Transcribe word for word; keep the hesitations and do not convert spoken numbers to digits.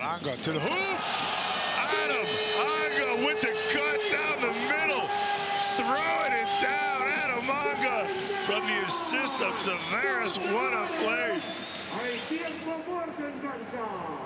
Hanga to the hoop. Adam Hanga with the cut down the middle. Throwing it down. Adam Hanga from the assist of Tavares. What a play.